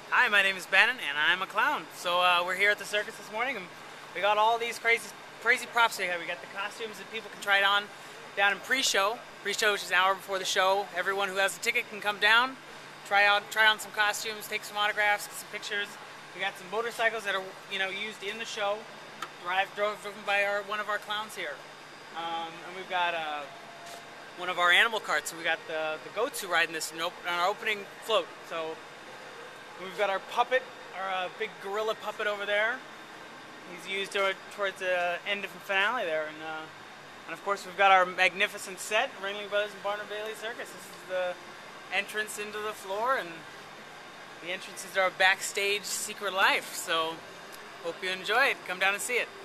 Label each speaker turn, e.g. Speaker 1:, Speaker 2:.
Speaker 1: Hi, my name is Bannon, and I'm a clown. So we're here at the circus this morning, and we got all these crazy props here. We got the costumes that people can try on down in pre-show. Pre-show, which is an hour before the show. Everyone who has a ticket can come down, try on some costumes, take some autographs, get some pictures. We got some motorcycles that are used in the show, driven by one of our clowns here, and we've got one of our animal carts. So we got the goats who ride in this on our opening float. So. We've got our puppet, our big gorilla puppet over there. He's used towards the end of the finale there. And of course we've got our magnificent set, Ringling Bros and Barnum Bailey Circus. This is the entrance into the floor, and the entrance is our backstage secret life. So hope you enjoy it. Come down and see it.